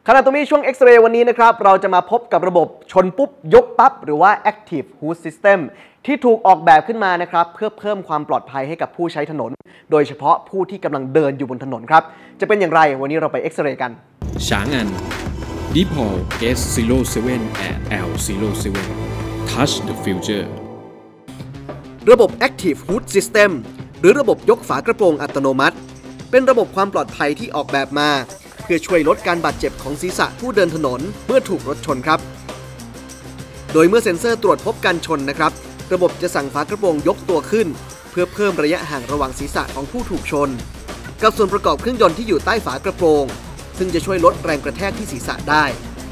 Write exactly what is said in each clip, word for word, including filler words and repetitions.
ขณะตรงนี้ช่วงเอ็กซเรย์วันนี้นะครับเราจะมาพบกับระบบชนปุ๊บยกปั๊บหรือว่า Active Hood System ที่ถูกออกแบบขึ้นมานะครับเพื่อเพิ่มความปลอดภัยให้กับผู้ใช้ถนนโดยเฉพาะผู้ที่กำลังเดินอยู่บนถนนครับจะเป็นอย่างไรวันนี้เราไปเอ็กซเรย์กันฉางอัน Deep Hall เอส ศูนย์ เจ็ด แอด แอล ศูนย์ เจ็ด Touch the Future ระบบ Active Hood System หรือระบบยกฝากระโปรงอัตโนมัติเป็นระบบความปลอดภัยที่ออกแบบมาเพื่อช่วยลดการบาดเจ็บของศีรษะผู้เดินถนนเมื่อถูกรถชนครับโดยเมื่อเซ็นเซอร์ตรวจพบการชนนะครับระบบจะสั่งฝากระโปรงยกตัวขึ้นเพื่อเพิ่มระยะห่างระหว่างศีรษะของผู้ถูกชนกับส่วนประกอบเครื่องยนต์ที่อยู่ใต้ฝากระโปรงซึ่งจะช่วยลดแรงกระแทกที่ศีรษะได้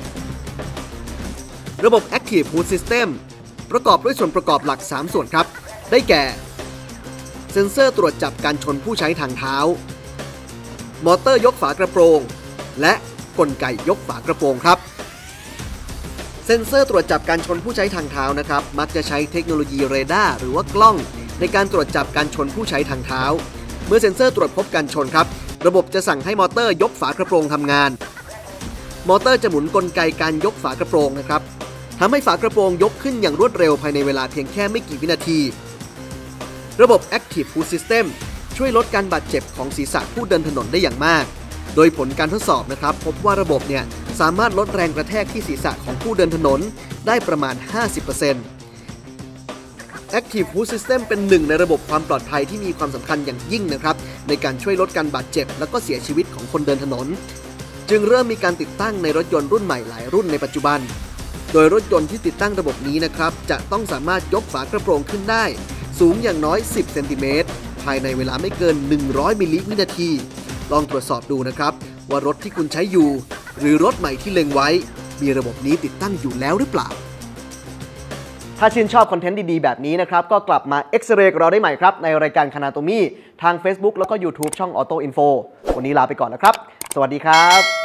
ระบบ Active Hood System ประกอบด้วยส่วนประกอบหลักสามส่วนครับได้แก่เซ็นเซอร์ตรวจจับการชนผู้ใช้ทางเท้ามอเตอร์ยกฝากระโปรงและกลไกยกฝากระโปรงครับเซ็นเซอร์ตรวจจับการชนผู้ใช้ทางเท้านะครับมักจะใช้เทคโนโลยีเรดาร์หรือว่ากล้องในการตรวจจับการชนผู้ใช้ทางเท้าเมื่อเซ็นเซอร์ตรวจพบการชนครับระบบจะสั่งให้มอเตอร์ยกฝากระโปรงทำงานมอเตอร์จะหมุนกลไกการยกฝากระโปรงนะครับทำให้ฝากระโปรงยกขึ้นอย่างรวดเร็วภายในเวลาเพียงแค่ไม่กี่วินาทีระบบ Active Hood System ช่วยลดการบาดเจ็บของศีรษะผู้เดินถนนได้อย่างมากโดยผลการทดสอบนะครับพบว่าระบบเนี่ยสามารถลดแรงกระแทกที่ศีรษะของผู้เดินถนนได้ประมาณ ห้าสิบเปอร์เซ็นต์ Active Hood System เป็นหนึ่งในระบบความปลอดภัยที่มีความสำคัญอย่างยิ่งนะครับในการช่วยลดการบาดเจ็บและก็เสียชีวิตของคนเดินถนนจึงเริ่มมีการติดตั้งในรถยนต์รุ่นใหม่หลายรุ่นในปัจจุบันโดยรถยนต์ที่ติดตั้งระบบนี้นะครับจะต้องสามารถยกฝากระโปรงขึ้นได้สูงอย่างน้อยสิบเซนติเมตรภายในเวลาไม่เกินหนึ่งร้อยมิลลิวินาทีลองตรวจสอบดูนะครับว่ารถที่คุณใช้อยู่หรือรถใหม่ที่เล็งไว้มีระบบนี้ติดตั้งอยู่แล้วหรือเปล่าถ้าชื่นชอบคอนเทนต์ดีๆแบบนี้นะครับก็กลับมาเอ็กซเรย์กับเราได้ใหม่ครับในรายการคานาโตมี่ทาง Facebook แล้วก็ YouTube ช่อง Auto Info วันนี้ลาไปก่อนนะครับสวัสดีครับ